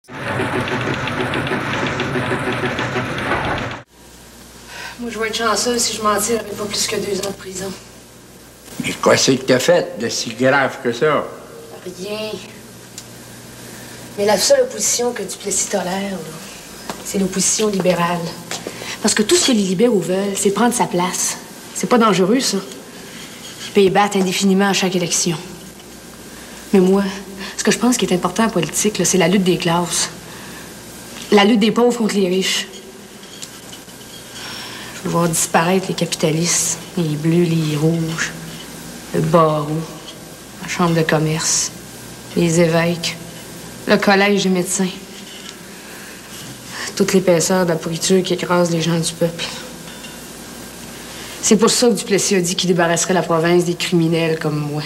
Moi, je vais être chanceuse si je m'en tire avec pas plus que 2 ans de prison. Mais qu'est-ce que t'as fait de si grave que ça? Rien. Mais la seule opposition que Duplessis tolère, c'est l'opposition libérale. Parce que tout ce que les libéraux veulent, c'est prendre sa place. C'est pas dangereux, ça. Puis ils battent indéfiniment à chaque élection. Mais moi, ce que je pense qui est important en politique, c'est la lutte des classes. La lutte des pauvres contre les riches. Je veux voir disparaître les capitalistes, les bleus, les rouges, le barreau, la chambre de commerce, les évêques, le collège des médecins. Toute l'épaisseur de la pourriture qui écrase les gens du peuple. C'est pour ça que Duplessis a dit qu'il débarrasserait la province des criminels comme moi.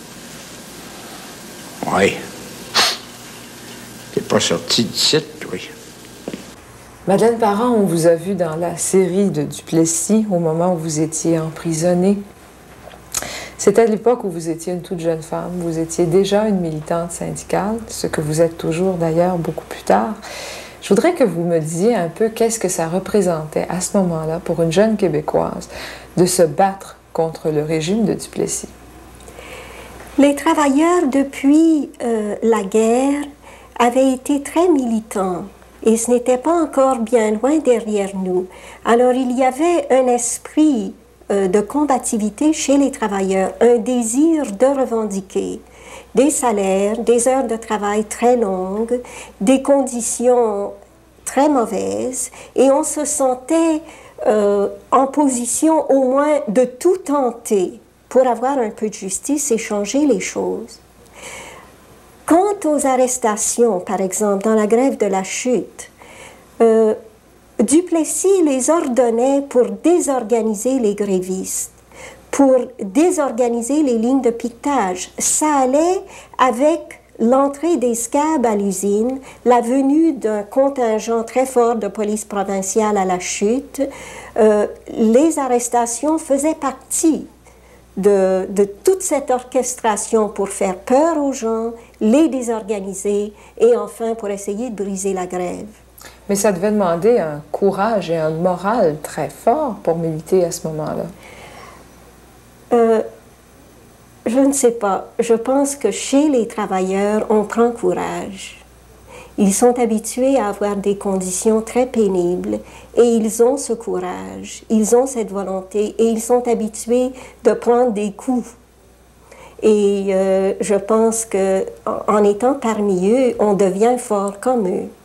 Oui. T'es pas sorti du site, oui. Madeleine Parent, on vous a vu dans la série de Duplessis au moment où vous étiez emprisonnée. C'était à l'époque où vous étiez une toute jeune femme. Vous étiez déjà une militante syndicale, ce que vous êtes toujours d'ailleurs beaucoup plus tard. Je voudrais que vous me disiez un peu qu'est-ce que ça représentait à ce moment-là pour une jeune Québécoise de se battre contre le régime de Duplessis. Les travailleurs, depuis la guerre, avaient été très militants. Et ce n'était pas encore bien loin derrière nous. Alors, il y avait un esprit de combativité chez les travailleurs, un désir de revendiquer des salaires, des heures de travail très longues, des conditions très mauvaises, et on se sentait en position au moins de tout tenter pour avoir un peu de justice et changer les choses. Quant aux arrestations, par exemple, dans la grève de la Chute, Duplessis les ordonnait pour désorganiser les grévistes, pour désorganiser les lignes de piquetage. Ça allait avec l'entrée des scabs à l'usine, la venue d'un contingent très fort de police provinciale à la Chute. Les arrestations faisaient partie de toute cette orchestration pour faire peur aux gens, les désorganiser et enfin pour essayer de briser la grève. Mais ça devait demander un courage et un moral très fort pour militer à ce moment-là. Je ne sais pas. Je pense que chez les travailleurs, on prend courage. Ils sont habitués à avoir des conditions très pénibles et ils ont ce courage, ils ont cette volonté et ils sont habitués de prendre des coups. Et je pense qu'en étant parmi eux, on devient fort comme eux.